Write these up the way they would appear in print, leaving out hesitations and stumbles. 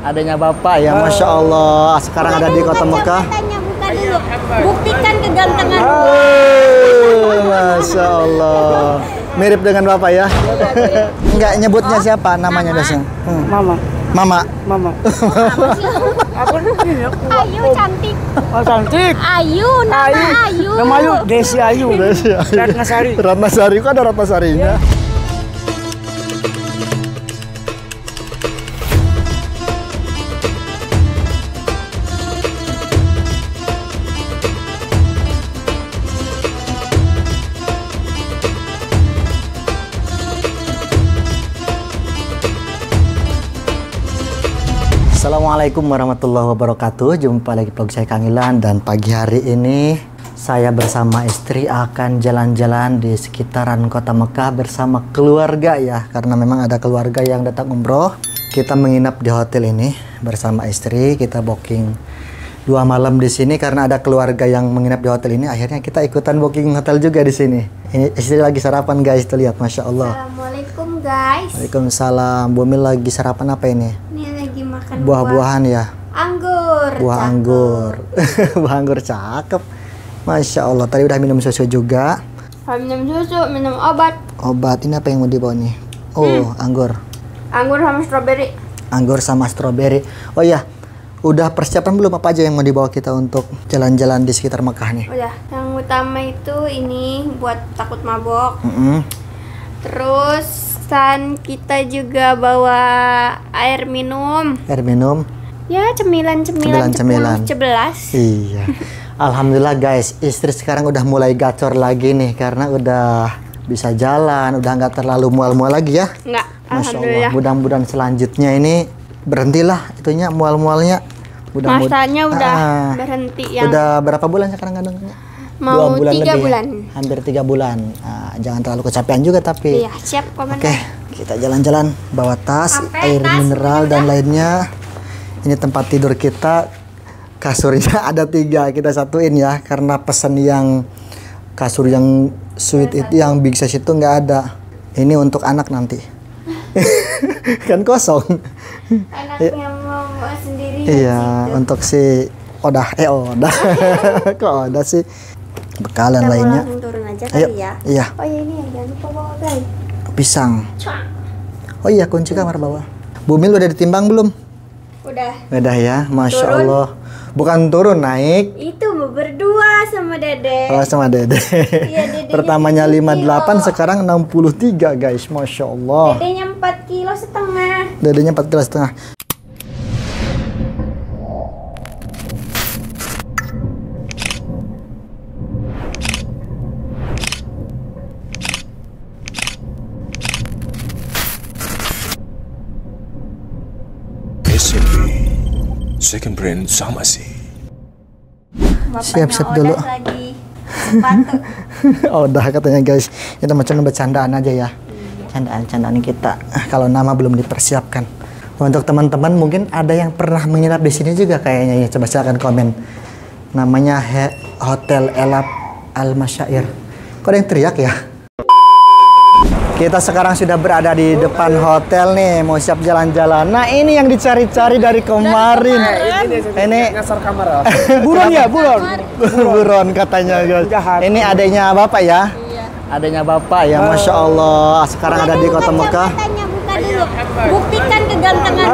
Adanya Bapak ya, Masya Allah. Sekarang ada di Kota Mekah. Buka dulu. Buktikan kegantengan. Masya Allah. Mirip dengan Bapak ya. Enggak nyebutnya siapa namanya biasanya? Mama. Mama. Mama. Aku ini aku. Ayu cantik. Oh, cantik. Ayu, nama Ayu. Nama Ayu Desi Ayu. Desi Ayu. Ratnasari. Ratnasari, kok ada Ratnasarinya? Assalamualaikum warahmatullahi wabarakatuh. Jumpa lagi vlog saya Kang Ilan, dan pagi hari ini saya bersama istri akan jalan-jalan di sekitaran Kota Mekah bersama keluarga ya, karena memang ada keluarga yang datang umroh. Kita menginap di hotel ini bersama istri. Kita booking 2 malam di sini karena ada keluarga yang menginap di hotel ini. Akhirnya kita ikutan booking hotel juga di sini. Ini istri lagi sarapan guys, tuh lihat, Masya Allah. Assalamualaikum guys. Waalaikumsalam. Bu Mil lagi sarapan apa ini? Ini lagi makan Buah-buahan ya. anggur. Buah Cakep. anggur. Buah anggur cakep. Masya Allah. Tadi udah minum susu juga. Minum susu, minum obat. Obat ini apa yang mau dibawa nih? Oh, anggur. Anggur sama stroberi. Anggur sama stroberi. Oh iya, udah persiapan belum apa aja yang mau dibawa kita untuk jalan-jalan di sekitar Mekah nih? Udah. Yang utama itu ini buat takut mabok. Terus kita juga bawa air minum. Air minum. Ya, cemilan-cemilan 11. Iya. Alhamdulillah guys, istri sekarang udah mulai gacor lagi nih karena udah bisa jalan, udah nggak terlalu mual-mual lagi ya. Enggak, Masya Allah. alhamdulillah. Mudah-mudahan selanjutnya ini berhentilah itunya mual-mualnya. Masanya udah berhenti yang Udah berapa bulan sekarang kandungnya? mau 3 lebih. bulan. Hampir 3 bulan. Nah, jangan terlalu kecapean juga tapi. Iya, siap komandan. Oke, kita jalan-jalan bawa tas, Sampai air tas, mineral dan lainnya. Ini tempat tidur kita. Kasurnya ada 3, kita satuin ya karena pesan yang kasur yang suite itu yang big size itu nggak ada. Ini untuk anak nanti. Kan kosong. Anaknya mau sendiri. Iya, untuk si Odah. Odah. Kok Odah sih? Bekalan Kita mau lainnya. langsung turun aja Ayo. kali ya. Iya, Oh ya, ini ya, jangan lupa bawa guys. pisang. Oh iya, kunci kamar bawah. Bu Mil udah ditimbang belum? Udah. Udah ya, Masya Turun. Allah. Bukan turun, naik. Itu mau berdua sama Dede. Oh, sama Dede. Iya, Dedenya Pertamanya 7 58, kilo. sekarang 63 guys. Masya Allah. Dedenya 4,5 kilo. Dedenya 4,5 kilo. SMP Second Brand sama sih. Siap-siap dulu. Lagi sepatu. Oh, udah katanya guys. Kita macam bercandaan aja ya. Candaan-candaan kita. Kalau nama belum dipersiapkan. Untuk teman-teman mungkin ada yang pernah menginap di sini juga kayaknya ya. Coba silakan komen. Namanya Hotel Elab Al Masyair. Kok ada yang teriak ya? Kita sekarang sudah berada di depan hotel nih, mau siap jalan-jalan. Nah, ini yang dicari-cari dari kemarin. Ini Ngasar kamar. buron ya, buron. Buron katanya guys. Ini adanya Bapak ya. Adanya Bapak ya, Masya Allah. Sekarang ada di Kota Mekah. Buka dulu. Buktikan kegantengan.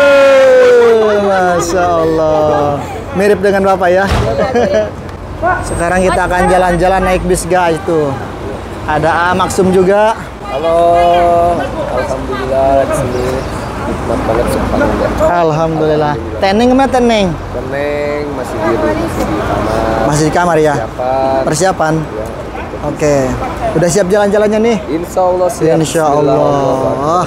Masya Allah. Mirip dengan Bapak ya. Sekarang kita akan jalan-jalan naik bis guys tuh. Ada Maksum juga. Halo, alhamdulillah di sini nikmat banget subhanallah. Alhamdulillah. Teneng mana teneng? Teneng masih di kamar. Masih di kamar ya? Persiapan. Oke. Udah siap jalan-jalannya nih? Insya Allah siap. Insya Allah.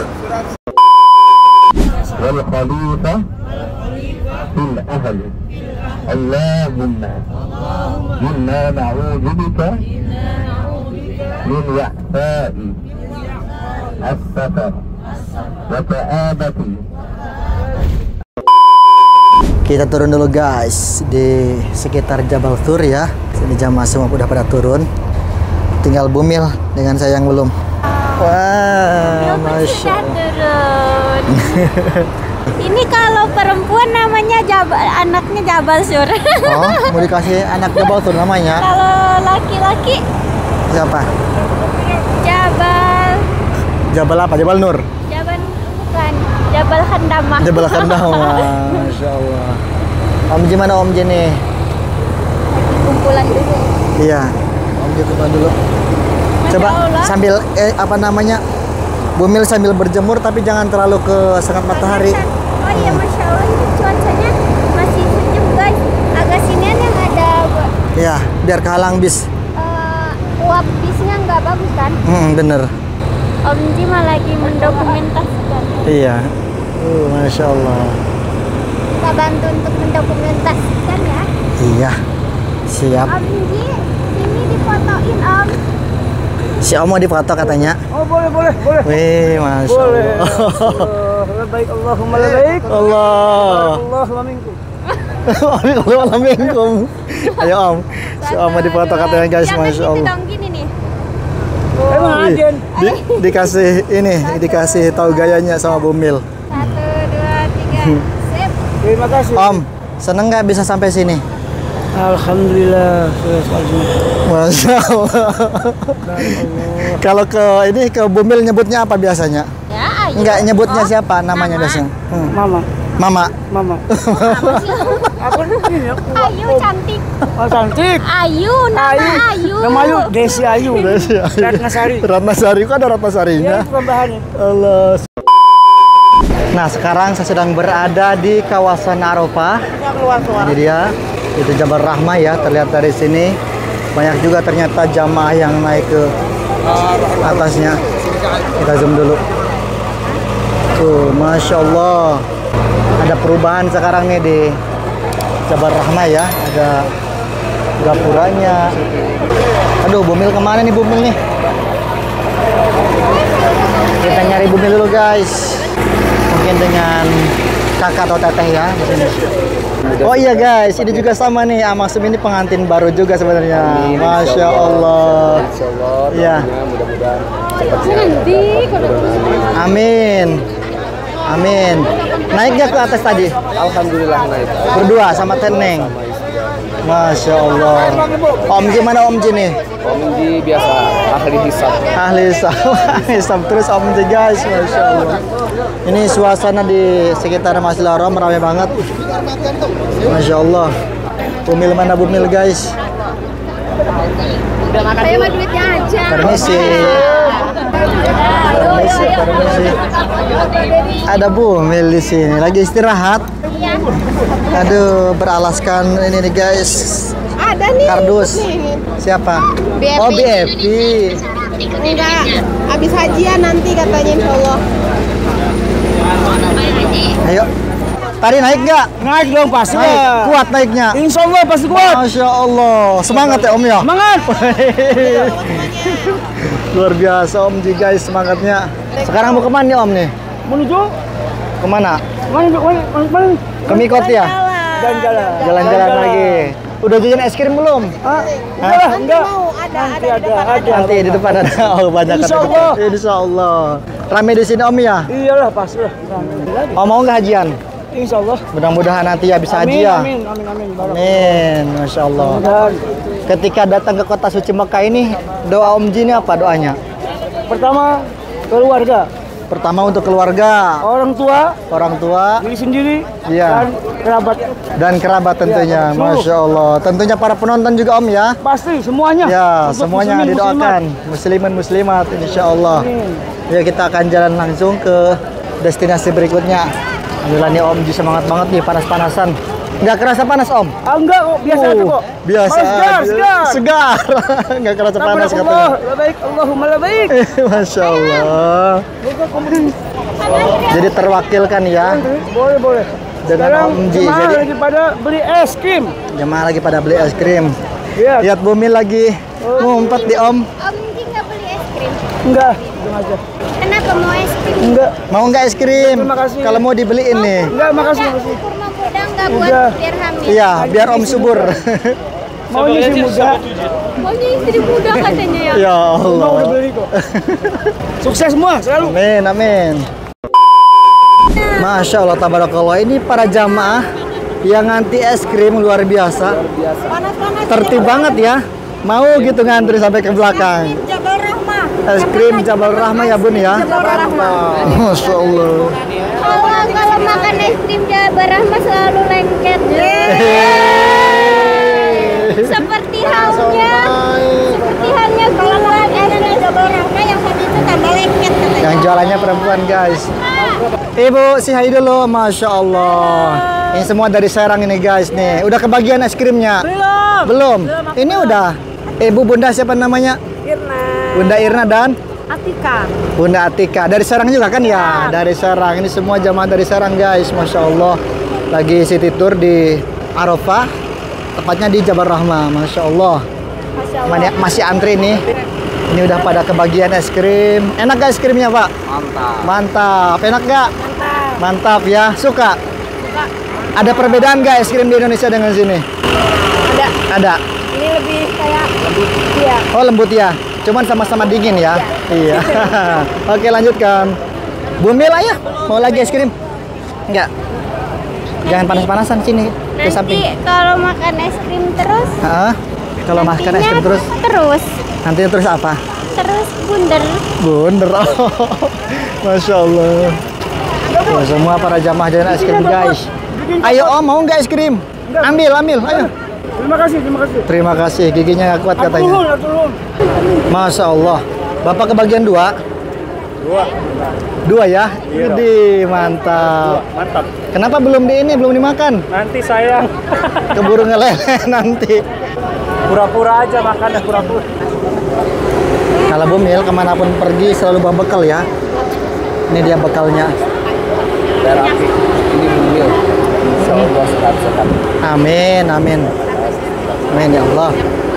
wal khalifah fil ahli Allahumma inna na'udzubika min wa'fa'i as-safar wa ta'abati. Kita turun dulu guys di sekitar Jabal Thur ya. Sini jamaah semua udah pada turun. Tinggal Bu Mil dengan saya yang belum. Wah, Masya Allah. Turun. Ini kalau perempuan namanya anaknya Jabal Sur. Oh, mau dikasih anak Jabal Sur namanya. Kalau laki-laki Siapa? Jabal Jabal apa? Jabal Nur. Jabal bukan Jabal Khandamah. Jabal Khandamah. Masya Allah. Om Ji mana Om Ji nih? Kumpulan dulu. Iya. Om Ji kumpulan dulu. Coba sambil apa namanya? Bumil sambil berjemur tapi jangan terlalu ke sengat matahari. Oh iya, Masya Allah, ini cuacanya masih sejuk guys. Agak sinian yang ada Iya, biar kehalang bis. uap bisnya nggak bagus kan. Bener. Om Jima lagi mendokumentasikan. Iya. Masya Allah. Kita bantu untuk mendokumentasikan ya. Iya. Siap. Om Ji, sini difotoin Om. Si Om mau difoto katanya. Oh boleh. Wih, Masya Boleh. Allah. Baik, Allahumma baik. Allah. Allahumma minkum. Assalamualaikum. Ayo Om. Si Om mau difoto katanya guys, Jangan Masya gitu Allah. dong, gini nih. Emang Wih, Aden. dikasih tahu gayanya sama Bumil. 1, 2, 3. Sip. Terima kasih. Om, seneng nggak bisa sampai sini? Alhamdulillah. Masya Allah. Kalau ke Bumil nyebutnya apa biasanya? Ya, ayo. Enggak nyebutnya siapa namanya biasanya? Mama. Mama. Aku ini aku. Ayu cantik. Oh, cantik. Ayu, nama Ayu. Nama Ayu Desi Ayu. Ratnasari. Ratnasari kok ada Ratnasarinya? Ya, itu tambahannya. Allah. Nah, sekarang saya sedang berada di kawasan Arafah. Ini dia, itu Jabal Rahmah ya, terlihat dari sini. Banyak juga ternyata jamaah yang naik ke atasnya. Kita zoom dulu. Tuh, Masya Allah. Ada perubahan sekarang nih di Jabal Rahmah ya. Ada gapuranya. Aduh, Bumil kemana nih Bumil nih? Kita nyari Bumil dulu guys. Mungkin dengan kakak atau teteh ya di sini. Oh iya guys, ini juga sama nih. Amasum ini pengantin baru juga sebenarnya. Masya Allah. Insyaallah. Iya. Mudah-mudahan cepat Nanti Amin. Amin. Naik gak ke atas tadi? Alhamdulillah naik. Berdua sama Teneng. Masya Allah. Om Ji mana Om Ji nih? Om Ji biasa ahli hisab. Ahli hisab terus Om Ji guys. Masya Allah. Ini suasana di sekitar Masjidil Haram ramai banget. Masya Allah. Bumil mana Bumil guys? saya mah duitnya aja. Permisi. Permisi. Ada Bumil di sini lagi istirahat. Iya. Aduh, beralaskan ini nih guys. Ada nih. Kardus. Siapa? BFP. Oh, BFP. Enggak. Habis hajian nanti katanya insyaallah. Ayo. Tadi naik nggak? Naik dong pasti. Naik. Kuat naiknya. Insya Allah pasti kuat. Masya Allah. Semangat ya Om ya. Semangat. Luar biasa Om Ji guys semangatnya. Sekarang mau kemana nih Om nih? Menuju Kemana? mana? Ke Mikot ya? Jalan-jalan. Jalan-jalan lagi. Udah jajan es krim belum? Hah? Enggak. Nanti ada. Nanti di depan ada. Oh banyak Insya Allah. Insya Allah. Rame di sini Om ya? Iyalah pasti lah. Om mau nggak hajian? Insya Allah. Mudah-mudahan nanti ya bisa haji ya. Amin. Amin. Masya Allah. Mudah-mudahan. Ketika datang ke kota suci Mekah ini, doa Om Ji ini apa doanya? Pertama keluarga, Pertama untuk keluarga, orang tua, diri sendiri, Iya. dan kerabat. dan kerabat tentunya. Iya, Masya Allah. Tentunya para penonton juga Om ya. Pasti semuanya. Ya, Untuk semuanya muslimin, didoakan. Muslimin muslimat insya Allah. muslimat. Ya kita akan jalan langsung ke destinasi berikutnya. Alhamdulillah nih Om Ji semangat banget nih panas-panasan. Nggak kerasa panas Om? Enggak kok, biasa aja kok. Biasa. Segar. Segar. Nggak kerasa panas katanya. Allah, baik, Allahumma baik. Masya Allah. Jadi terwakilkan ya Boleh. dengan Sekarang Om Ji. jemaah Jadi lagi pada beli es krim. jemaah lagi pada beli es krim. Iya. Lihat Bumil lagi ngumpet di Om. Om Ji nggak beli es krim. Enggak, sengaja. Kenapa mau es krim? Enggak. Mau nggak es krim? Terima kasih. Kalau mau dibeliin nih. Enggak, makasih. Kurma muda nggak buat Udah. biar hamil. Iya, biar Om subur. Maunya si muda. Maunya istri muda katanya ya. Ya Mau udah Allah. beli kok. Sukses semua selalu. Amin, amin. Masya Allah, tabarakallah. Ini para jamaah yang nganti es krim luar biasa. Tertib banget ya. Mau gitu ngantri sampai ke belakang. Jabal Rahmah. Es krim Jabal Rahmah ya Bun ya. Masya Allah. Kalau makan es krim Jabal Rahmah selalu lengket. Seperti halnya gulungan es krim Jabal Rahmah yang satu itu tambah lengket katanya. Yang jualannya perempuan guys. Ibu, si hai dulu. Masya Allah. Ini semua dari Serang ini guys nih. Udah kebagian es krimnya? Belum. Ini udah. Ibu Bunda siapa namanya? Irna. Bunda Irna dan Atika. Bunda Atika. Dari Serang juga kan ya? Dari Serang. Ini semua jamaah dari Serang guys. Masya Allah. Lagi city tour di Arafah. Tepatnya di Jabal Rahmah. Masya Allah. Masih antri nih. Ini udah pada kebagian es krim. Enak gak es krimnya Pak? Mantap. Mantap. Enak gak? Mantap ya. Suka? Ada perbedaan gak es krim di Indonesia dengan sini? Ada. Ini lebih kayak lembut. Iya. Oh lembut ya. Cuman sama-sama dingin ya. Iya. Oke lanjutkan. Bumil aja. Mau lagi es krim? Enggak. Jangan panas-panasan sini. Ke samping. Nanti kalau makan es krim terus. Kalau makan es krim terus. Nanti terus apa? Terus bunder. Bunder. Masya Allah. Tuh, semua para jamaah jalan es krim guys. Ayo Om, mau nggak es krim? Ambil, ayo. Terima kasih. Terima kasih, giginya nggak kuat katanya. Masya Allah. Bapak kebagian 2? 2 ya? Jadi mantap. Kenapa belum dimakan? Nanti sayang. Keburu ngeleleh nanti. Pura-pura aja makan ya, pura-pura. Kalau Bumil kemanapun pergi selalu bawa bekal ya. Ini dia bekalnya. Terapi. Ini bumil. Insya Allah sehat-sehat. Amin. Amin ya Allah.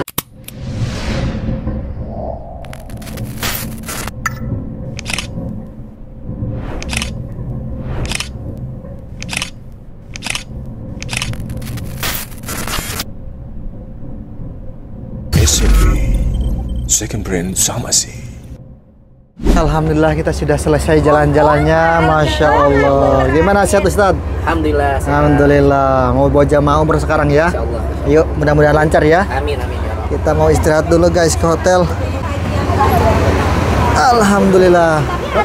SMB Second Brand Pharmacy. Alhamdulillah kita sudah selesai jalan-jalannya. Masya Allah. Gimana sehat Ustaz? Alhamdulillah. Alhamdulillah. Mau bawa jamaah umroh sekarang ya? Insyaallah. Yuk mudah-mudahan lancar ya. Amin. Kita mau istirahat dulu guys ke hotel. Alhamdulillah.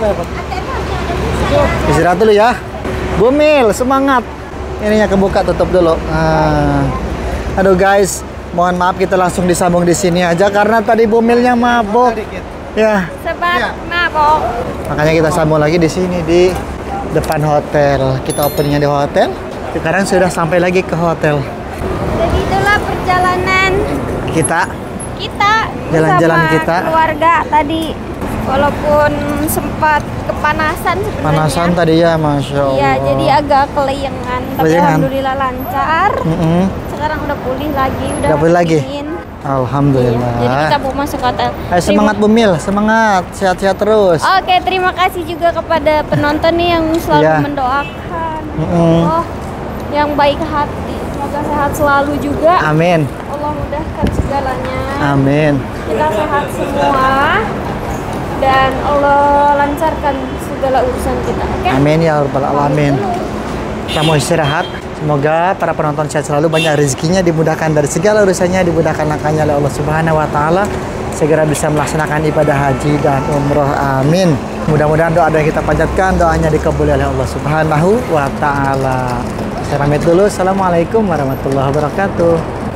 Istirahat dulu ya. Bumil semangat. Ininya kebuka, tutup dulu. Aduh guys, mohon maaf kita langsung disambung di sini aja karena tadi Bumilnya mabok. Ya. Sebab mabok. Makanya kita sambung lagi di sini di depan hotel. Kita openingnya di hotel. Sekarang sudah sampai lagi ke hotel. Jadi itulah perjalanan Kita jalan-jalan bersama kita. keluarga tadi. Walaupun sempat kepanasan sebenarnya. Panasan tadi ya, Masya Allah. Iya, jadi agak kelayangan. Tapi Kelayangan. alhamdulillah lancar. Sekarang udah pulih lagi, Udah pulih lagi? dingin. Alhamdulillah. Iya, jadi kita mau masuk hotel. Ayo semangat Bumil, semangat, sehat-sehat terus. Oke, terima kasih juga kepada penonton nih yang selalu Iya. mendoakan. Allah yang baik hati, semoga sehat selalu juga. Amin. Allah mudahkan segalanya. Amin. Kita sehat semua dan Allah lancarkan segala urusan kita. Oke? Amin ya rabbal alamin. Kita mau istirahat. Semoga para penonton sehat selalu, banyak rezekinya, dimudahkan dari segala urusannya, dimudahkan langkahnya oleh Allah Subhanahu wa taala, segera bisa melaksanakan ibadah haji dan umroh. Amin. Mudah-mudahan doa yang kita panjatkan doanya dikabuli oleh Allah Subhanahu wa taala. Saya pamit dulu. Assalamualaikum warahmatullahi wabarakatuh.